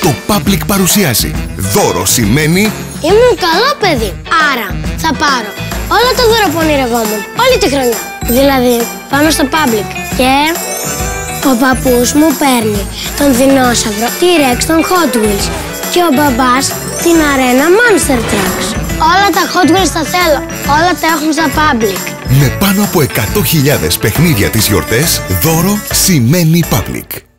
Το Public παρουσιάζει. Δώρο σημαίνει ήμουν καλό παιδί, άρα θα πάρω όλα τα δώρα που ονειρευόμουν όλη τη χρονιά. Δηλαδή, πάμε στο Public και ο παππούς μου παίρνει τον δεινόσαυρο T-Rex των Hot Wheels και ο μπαμπάς την αρένα Monster Trucks. Όλα τα Hot Wheels τα θέλω, όλα τα έχουν στα Public. με πάνω από 100.000 παιχνίδια τις γιορτές, δώρο σημαίνει Public.